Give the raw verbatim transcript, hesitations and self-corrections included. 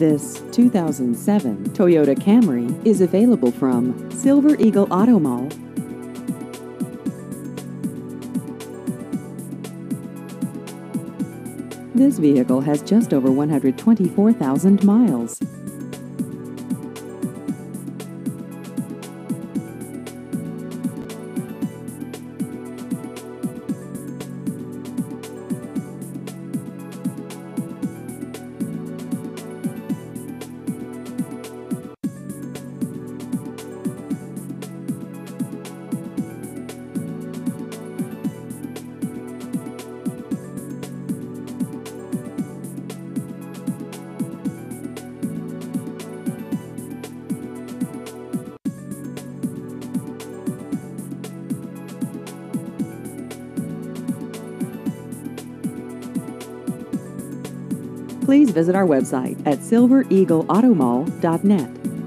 This two thousand seven Toyota Camry is available from Silver Eagle Auto Mall. This vehicle has just over one hundred twenty-four thousand miles. Please visit our website at silver eagle auto mall dot net.